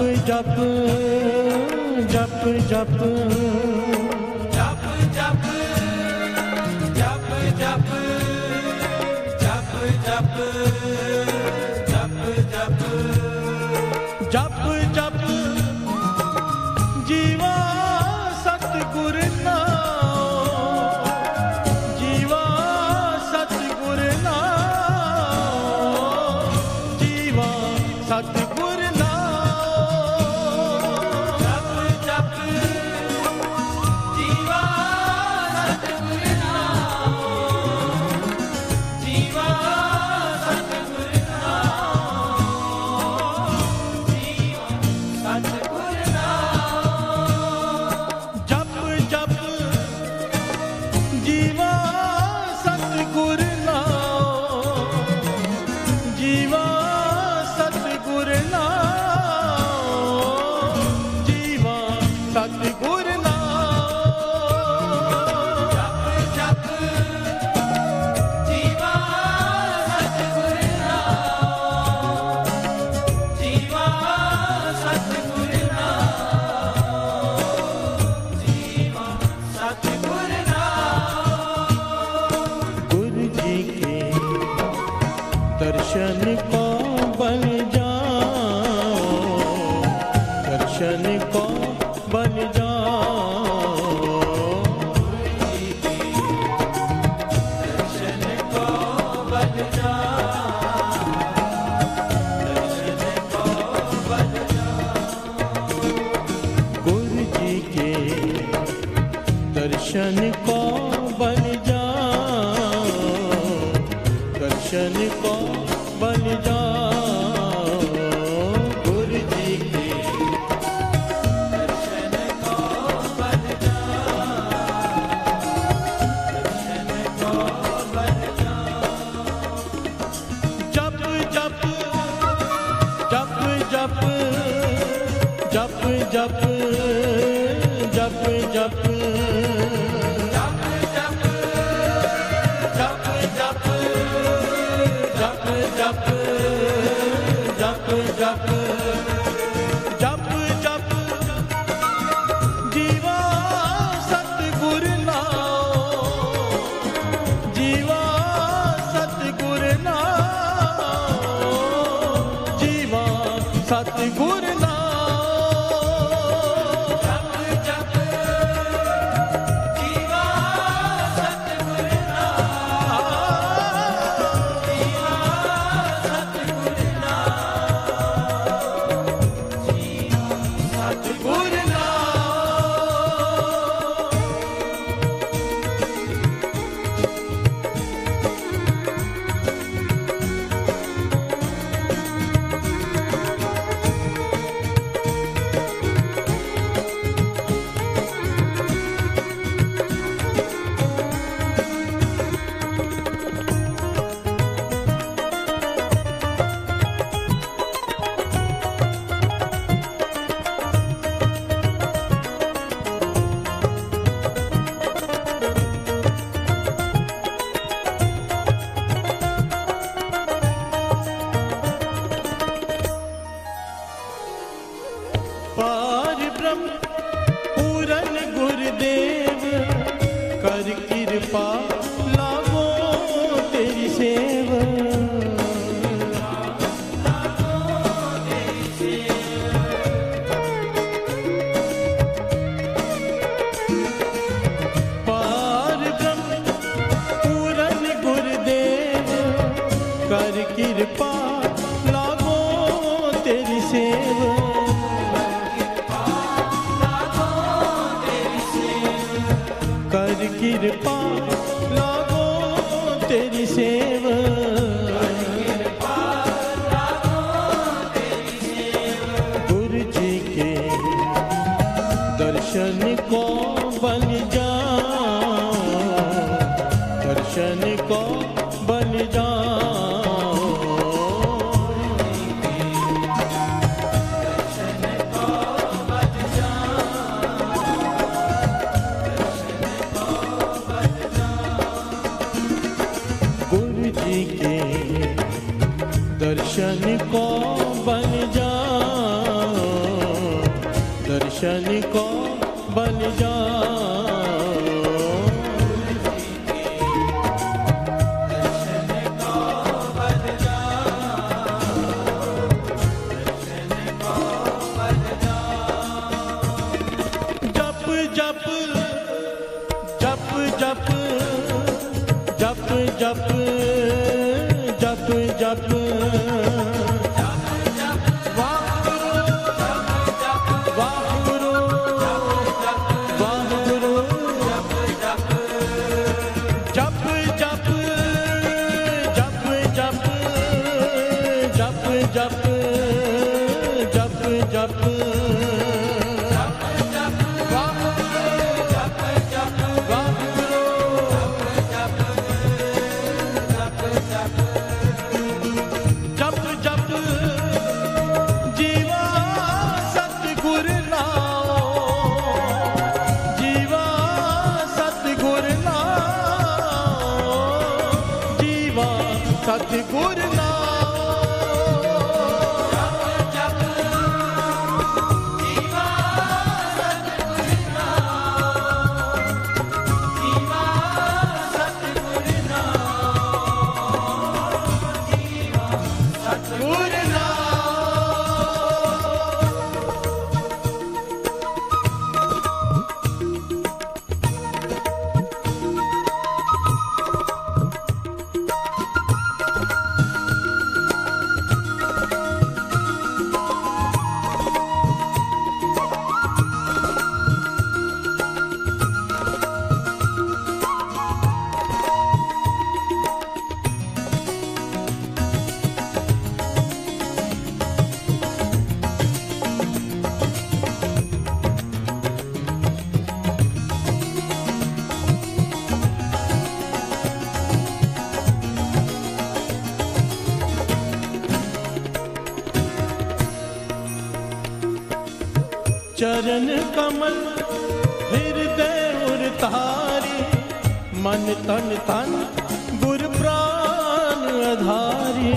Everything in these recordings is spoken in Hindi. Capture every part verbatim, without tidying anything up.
जप जप जप जप जप जप जप जप जप जप जप जप जप जीवा सतगुर नाम, जीवा सतगुर नाम, जीवा सतगुर नाम। जप जप जीवा सतगुर नाम, जीवा सतगुर नाम, जीवा सतगुर नाम। जप जप जीवा सतगुर नाम, जीवा सतगुर नाम, जीवा सतगुर नाम। जप जप जीवा सतगुर नाम, जीवा सतगुर नाम, जीवा सतगुर नाम। गुरु जी के दर्शन को बन जाओ, दर्शन को बन जाओ। दर्शन को बन जा, दर्शन को बन जा। गुरु जी के दर्शन को बन जाओ, दर्शन को बन जाओ। गुरु जी के दर्शन को बन जा, दर्शन को बन जा। जप जप जप जप जप जप जप जप जप जप जप जप जप जप जप जप जीवा सतगुर नाम, जीवा सतगुर नाम, जीवा सतगुर नाम। जप जप जीवा सतगुर नाम, जीवा सतगुर नाम, जीवा सतगुर पार ब्रह्म पूरन गुरुदेव कर कृपा लागो तेरी सेव। पार ब्रह्म पूरन गुरुदेव कर कृपा लागो तेरी सेव। कर कृपा लागो तेरी सेव। गुरु जी के दर्शन को बन जाओ, दर्शन को बन जाओ। गुरु जी के दर्शन को बन जाओ, दर्शन को बन जाओ। जप जप जप वाहिगुरु वाहिगुरु जप जप जप जप जप जप जप जप सतगुर चरण कमल हृदय उर तारी, मन तन तन गुर प्राण आधारी।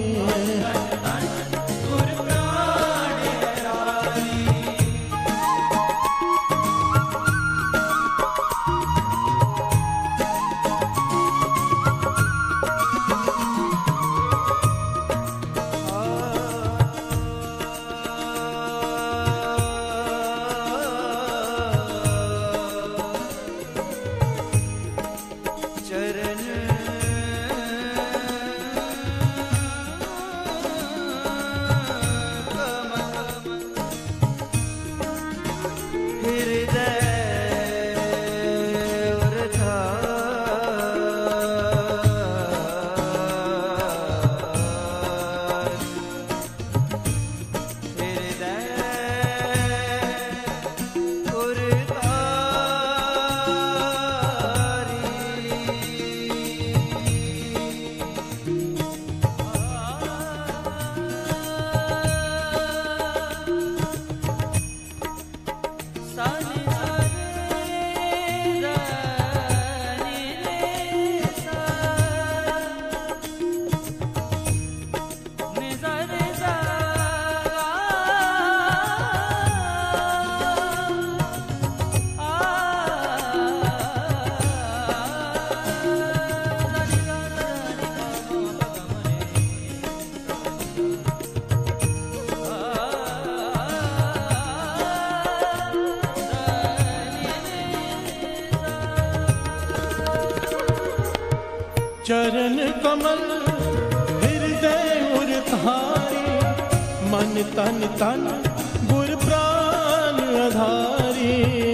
चरण कमल हृदय उर तारी, मन तन तन गुर प्राण आधारी।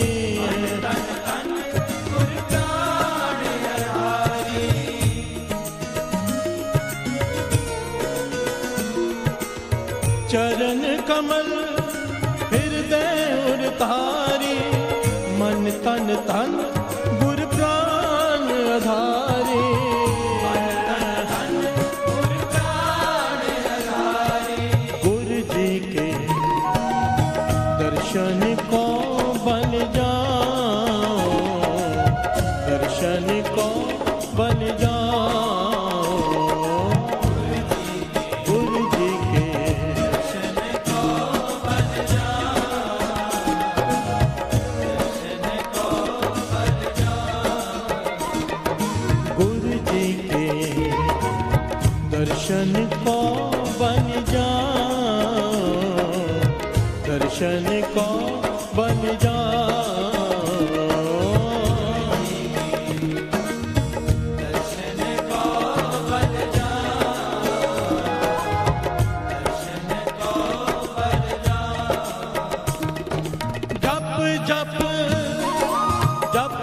चरण कमल हृदय उर तारी, मन तन तन गुर प्राण आधारी। दर्शन को बन जाओ, दर्शन को बन जाओ, गुरु जी के दर्शन को बन जाओ, दर्शन को बन जाओ, दर्शन को बन जाओ, दर्शन को बन जाओ। जप जप जप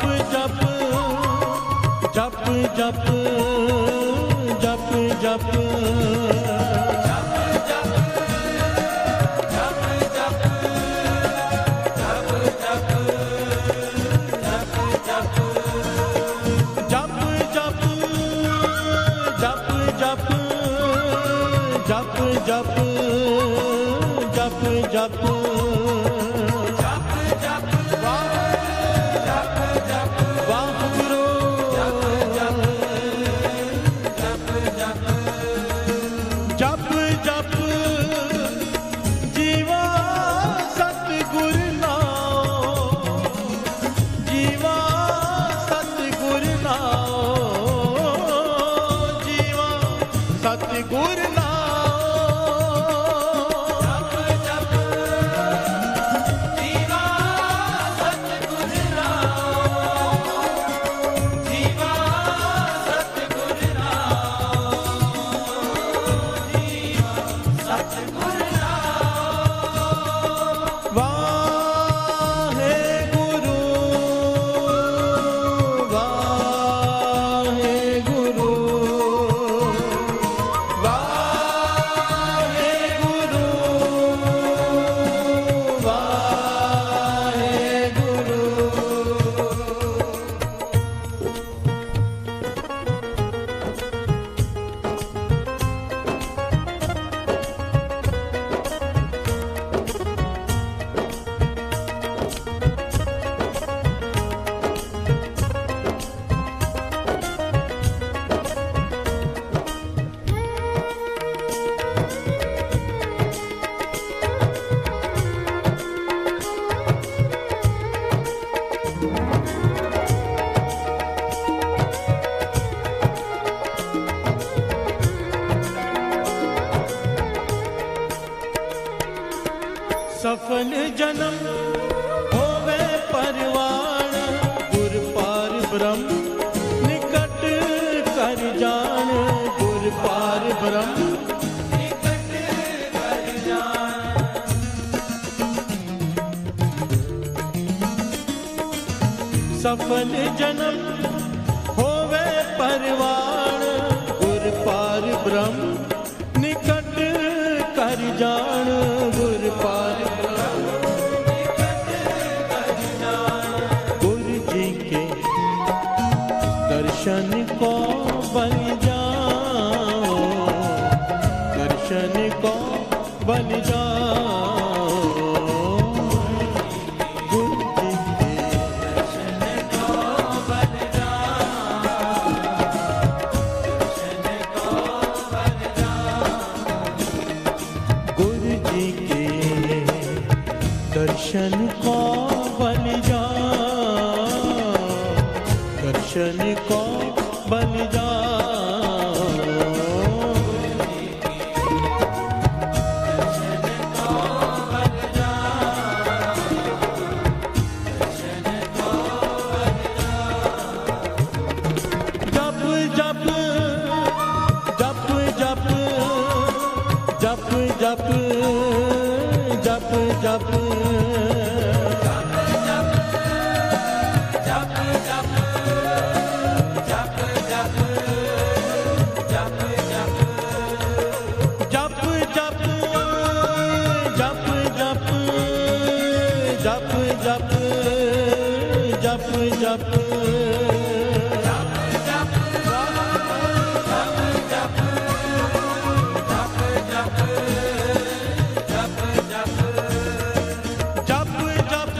जप जप जप जप जप जप जप जप वाहिगुरू जप जप जीवा सतगुर नाम, जीवा सतगुर नाम, जीवा सतगुर नाम। सफल जन्म होवे परवान, गुर पार ब्रह्म निकट कर जान, गुर पार ब्रह्म निकट कर जान। सफल जन्म होवे परवान, गुर पार ब्रह्म निकट कर जान, गुर पार दर्शन को बन जाओ, दर्शन को बन जाओ, गुरु जी के दर्शन को बन जाओ, दर्शन को बन जाओ। गुरु जी के दर्शन को बन जाओ, दर्शन को बन जाओ, दर्शन को बन जाओ, दर्शन को बन जप जप जप जप जप जप जप जप जप जप जप जप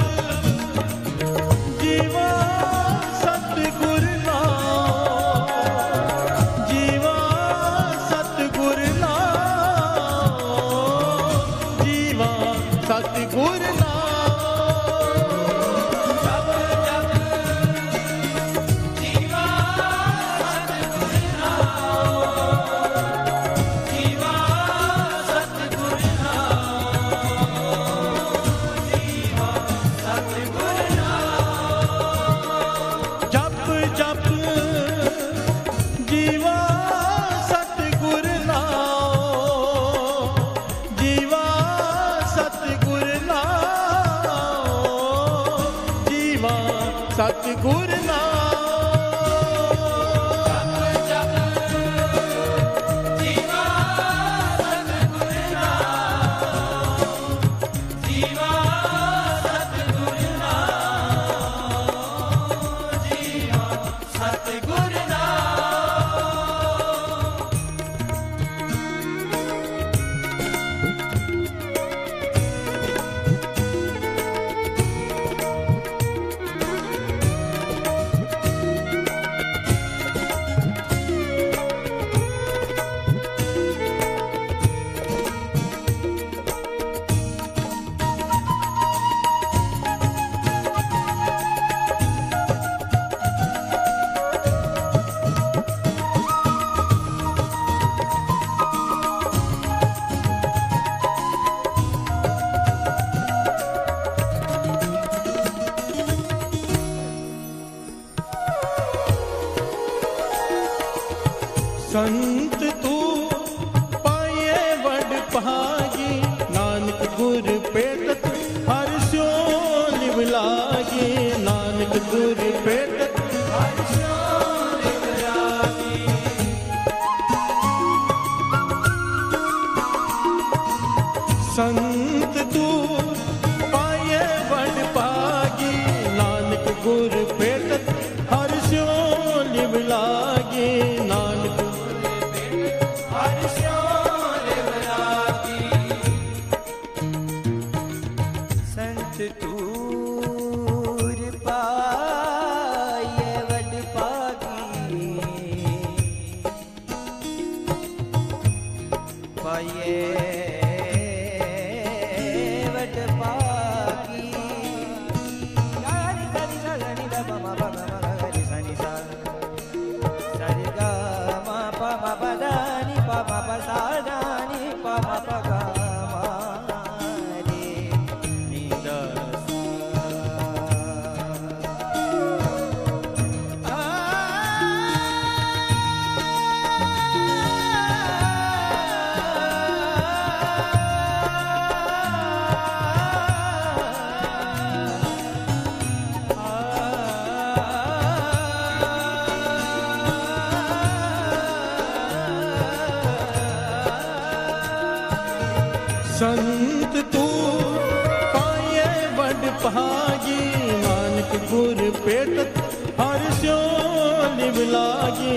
जीवा सतगुर नाम, जीवा सतगुर नाम, जीवा सतगुर नाम। संत तू पाए वड भागी, नानक गुर पेटत हर स्यो लिव लागे, नानक गुर पेटत हर स्यो लिव लागे। संत तू पाए वड भागी, नानक गुर पेटत हर स्यो लिव लागे, नानक हर स्यो लिव लागे। संत तूर पाए वड भागी, पाए वड भागी। यारी सनि सा सनि दा प म प ग म ग रि सनि सा, सरि ग म प म प द नि प म प सा द नि प म प ग म रे नि द सा। आ संत तू पाए वड भागी, नानक गुर पेटत हर स्यो लिव लागे,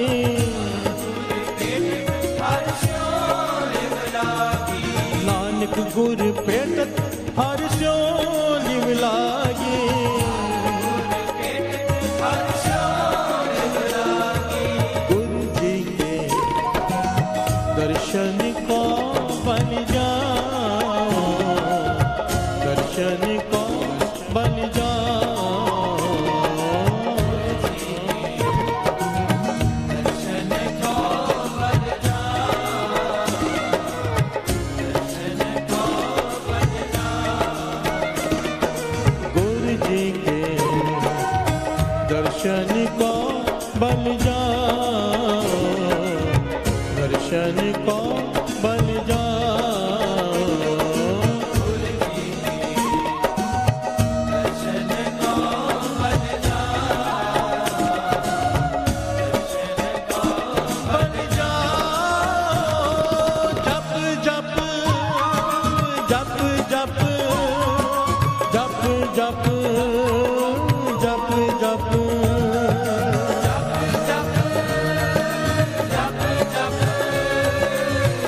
नानक गुर पेटत हर स्यो लिव लागे। गुरु जी के दर्शन को बन जाओ, दर्शन को बन जाओ, दर्शन को बन जाओ, दर्शन को बन जाओ। गुरु जी के दर्शन को बन जाओ, दर्शन को बन जाओ। दर्शन को बन जाओ, जप जप जप जप जप जप जप जप जप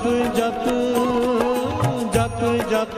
जप जप जप जप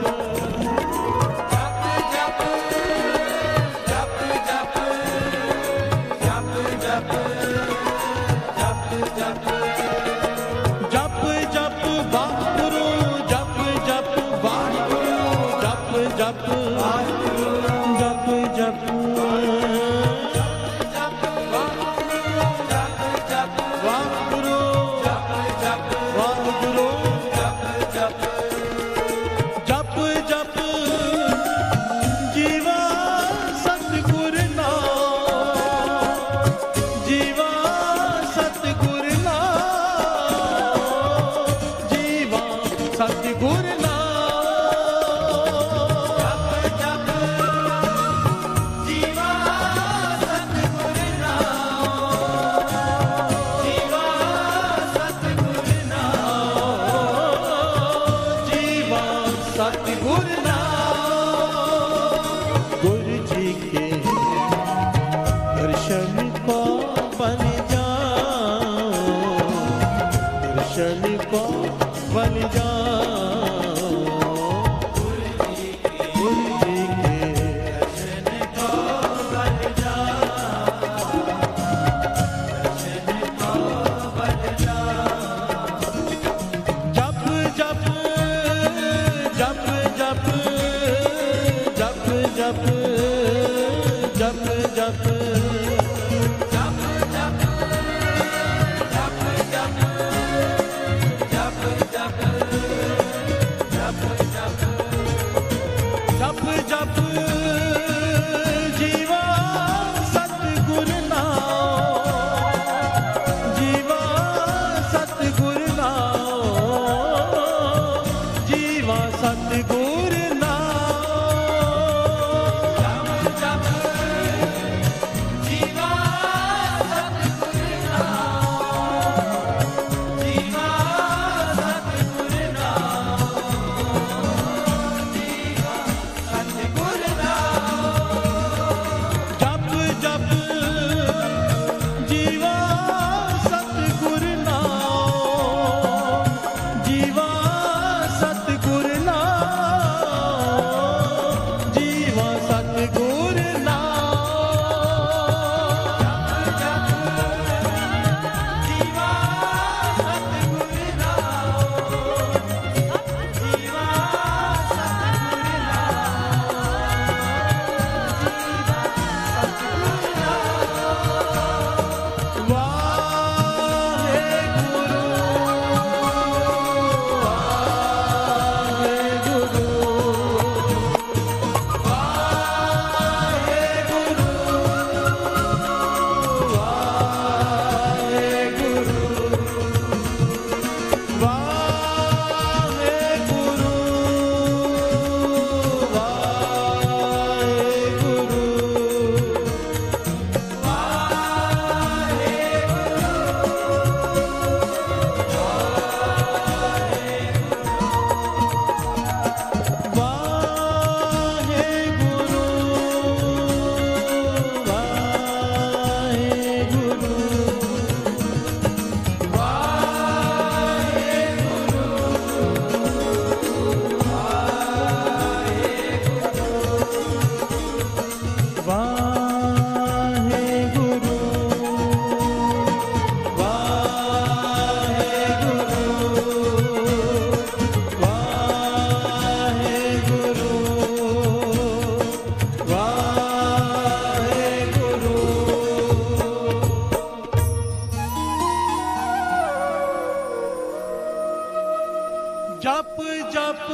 जप जप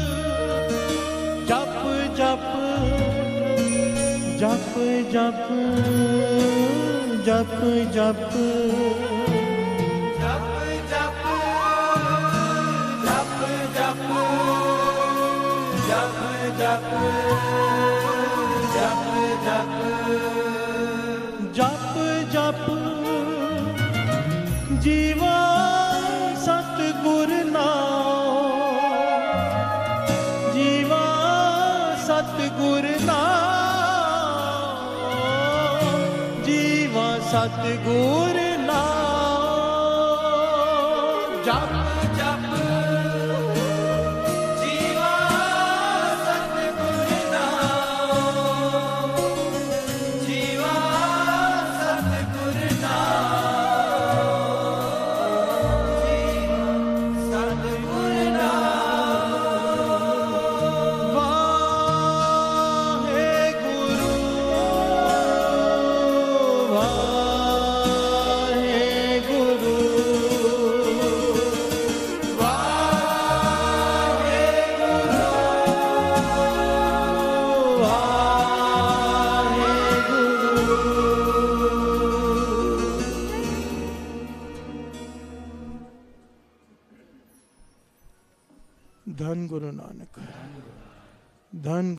जप जप जप जप जप जप जप जप जीवा सतगुर नाम, जीवा सतगुर नाम, जीवा सतगुर नाम। जप जप धन गुरु नानक, धन